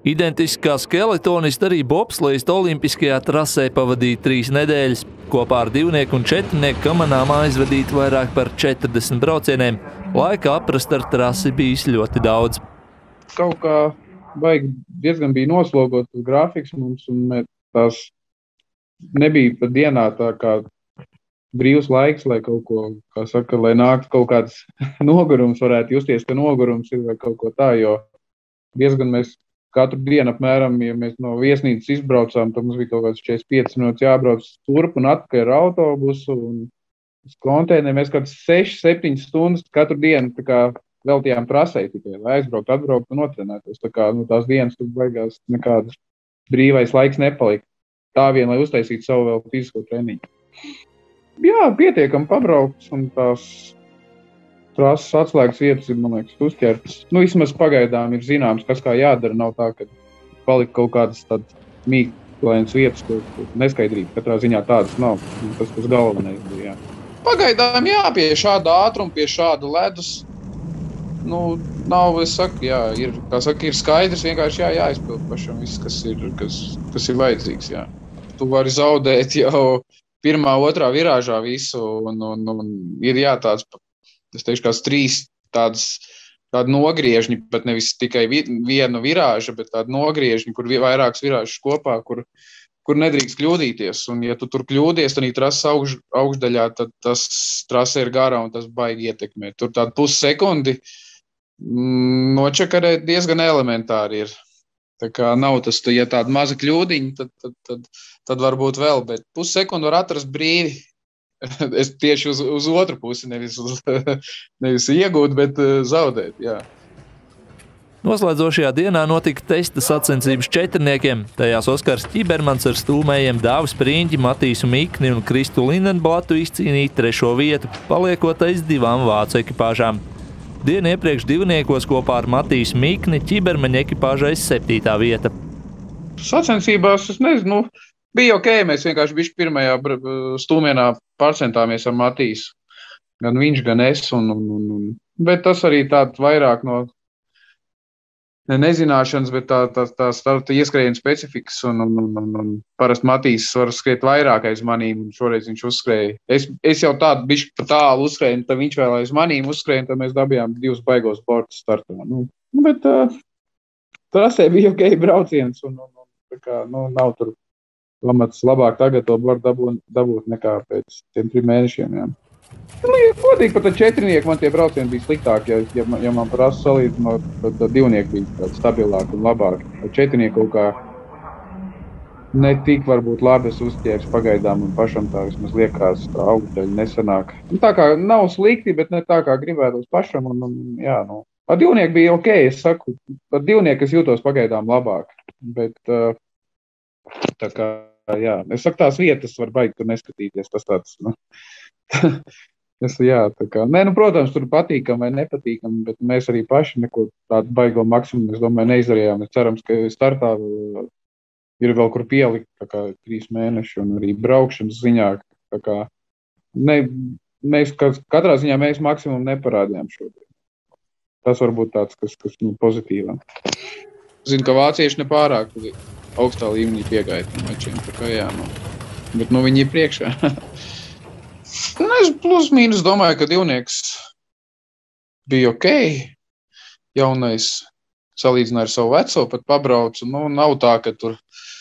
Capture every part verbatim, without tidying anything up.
Identiski kā skeletonists arī bobslejista olimpiskajā trasē pavadīja trīs nedēļas. Kopā ar divnieku un četrnieku kamanām aizvadīt vairāk par četrdesmit braucieniem. Laika aprast ar trasi bijis ļoti daudz. Kaut kā baigi diezgan bija noslogots tas grafiks mums, un tās nebija pat dienā tā kā brīvs laiks, lai kaut ko, kā saka, lai nāktu kaut kāds nogurums, varētu justies, ka nogurums ir vai kaut ko tā, jo diezgan mēs katru dienu apmēram, ja mēs no viesnīcas izbraucām, tad mums bija kaut kāds četrdesmit piecas minūtes jābrauc turp un atpakaļ ar autobusu un uz konteineriem. Mēs kāds sešas septiņas stundas katru dienu tā kā veltījām trasē tikai, lai aizbraukt, atbraukt un notrenētos. Tā kā nu, tās dienas tur beigās nekādas brīvais laiks nepalika. Tā vien, lai uztaisītu savu vēl fizisko treniņu. Jā, pietiekam pabraukts un tās trases atslēgas vietas ir, man liekas, uzķertas. Nu, vismaz pagaidām ir zināms, kas kā jādara. Nav tā, ka palika kaut kādas tādas mīklainas vietas, kur neskaidrība. Katrā ziņā tādas nav. Tas, kas galvenais bija, jā. Pagaidām, jā, pie šāda ātruma, pie šāda ledus. Nu, nav, es saku, jā, ir, kā saka, ir skaidrs, vienkārši jā, jāizpild pašam viss, kas ir, kas, kas ir vajadzīgs, jā. Tu vari zaudēt jau pirmā, otrā virāžā visu, un, un, un ir jā tāds, es teikšu, kāds trīs tādas, tādi nogriežņi, bet nevis tikai vi, vienu virāžu, bet tādi nogriežņi, kur vairākas virāžas kopā, kur, kur nedrīkst kļūdīties. Un ja tu tur kļūdies, tad trases augš, augšdaļā, tad tas trase ir gara un tas baigi ietekmē. Tur tādu pussekundi mm, nočakarēt diezgan elementāri ir. Tā kā nav tas, ja tāda maza kļūdiņa, tad, tad, tad, tad varbūt vēl, bet pussekundi var atrast brīvi. Es tieši uz, uz otru pusi, nevis, uz, nevis iegūt, bet uh, zaudēt, jā. Noslēdzošajā dienā notika testa sacensības četrniekiem. Tajās Oskars Ķibermans ar stūmējiem Dāvu Spriņģi, Matīsu Mikni un Kristu Lindenblatu izcīnīja trešo vietu, paliekot aiz divām vācu ekipāžām. Dienu iepriekš divniekos kopā ar Matīsu Mikni Ķibermaņa ekipāža aiz septītā vieta. Sacensībās, es nezinu, nu, bija ok, mēs vienkārši bišķi pirmajā stūmienā pārcentāmies ar Matīsu. Gan viņš, gan es. Un, un, un, bet tas arī tād vairāk no ne nezināšanas, bet tā, tā, tā, tā, tā ieskrējiena specifikas. Un, un, un, un, un parasti Matīs var skriet vairāk aiz manīm, un šoreiz viņš uzskrēja. Es, es jau tādu bišķi pa tālu uzskrēju, tad viņš vēl aiz manīm uzskrēja, tad mēs dabījām divus baigos bortus startā. Nu, bet uh, trasē bija ok brauciens, un, un, un tā kā, nu, nav tur lamats labāk tagad to var dabūt, dabūt nekā pēc tiem trim mēnešiem, jā. Nu, ja godīgi, pat ar četrnieku man tie braucieni bija sliktāki, ja, ja, ja man prasa salīdzinot, tad divnieki bija tāds stabilāk un labāk. Ar četrnieku kaut kā ne tik varbūt labi es uzķērs pagaidām un pašam tā vismaz liekas tā augļdaļa nesanāk. Nu, tā kā nav slikti, bet ne tā kā gribētos pašam, un, un jā, nu. Ar divnieku bija ok, es saku, ar divnieku es jūtos pagaidām labāk, bet uh, tā kā, jā, es saku, tās vietas var baigt tur neskatīties, tas tāds, nu, es, jā, tā kā, nē, nu, protams, tur patīkam vai nepatīkam, bet mēs arī paši neko tādu baigo maksimumu, es domāju, neizdarījām, es cerams, ka startā ir vēl kur pielikt, tā kā trīs mēneši un arī braukšanas ziņā, tā kā, ne, mēs, katrā ziņā mēs maksimumu neparādījām šodien. Tas varbūt tāds, kas, kas nu, pozitīvā. Zinu, ka vācieši nepārāk augstā līmenī piegāja tiem mačiem, tā kā jā, nu, bet nu viņi ir priekšā. Nu, es plus mīnus domāju, ka divnieks bija ok, jaunais salīdzināja ar savu veco, pat pabraucu, nu, nav tā, ka tur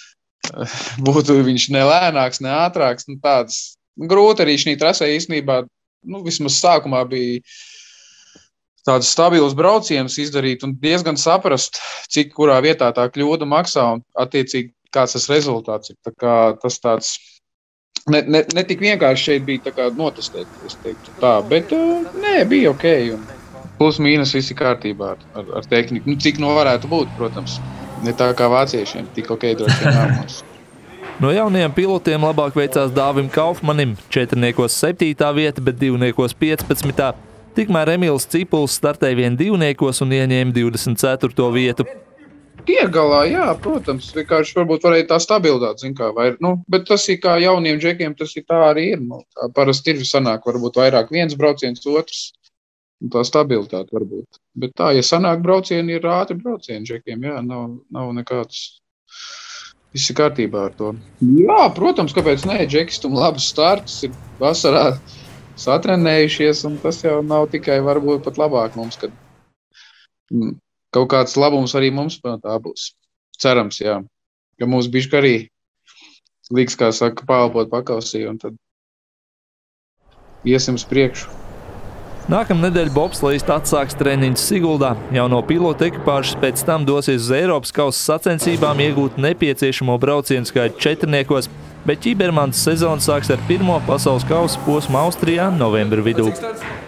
būtu viņš ne lēnāks, ne ātrāks, nu, tāds grūti arī šī trasē īstenībā, nu, vismaz sākumā bija tādus stabilus braucienus izdarīt un diezgan saprast, cik kurā vietā tā kļūda maksā un attiecīgi kāds tas rezultāts ir. Tā kā tas tāds, ne, ne, ne tik vienkārši šeit bija tā kā notestēt, es teiktu tā, bet nē, bija ok. Un plus mīnus visi kārtībā ar, ar, ar tehniku. Nu, cik no varētu būt, protams, ne tā kā vāciešiem, tik ok droši vien nav mums. No jaunajiem pilotiem labāk veicās Dāvim Kaufmanim, četrniekos septītā vieta, bet divniekos piecpadsmitā. Tikmēr Emīls Cipuls startēja vien divniekos un ieņēma divdesmit ceturto vietu. Tiek galā, jā, protams, vienkārši varbūt varēja tā stabilitāte, zin kā, vai, nu, bet tas ir kā jauniem džekiem, tas ir tā arī ir, nu, tā parasti ir sanāk, varbūt vairāk viens brauciens, otrs, Un tā stabilitāte varbūt. Bet tā, ja sanāk braucieni, ir ātri braucieni džekiem, jā, nav, nav nekāds, viss ir kārtībā ar to. Jā, protams, kāpēc ne, džekis tam labus startus ir vasarā satrenējušies, un tas jau nav tikai varbūt pat labāk mums, kad kaut kāds labums arī mums no tā būs. Cerams, jā, ka mūs bišķi arī līgs, kā saka, pālpot pakausī, un tad iesim uz priekšu. Nākamnedēļ bobslejs atsāks treniņus Siguldā. Jauno pilotu ekipāžas pēc tam dosies uz Eiropas kausa sacensībām iegūt nepieciešamo braucienu skaitu četrniekos, bet Ķibermans sezona sāks ar pirmo pasaules kausa posmu Austrijā novembra vidū.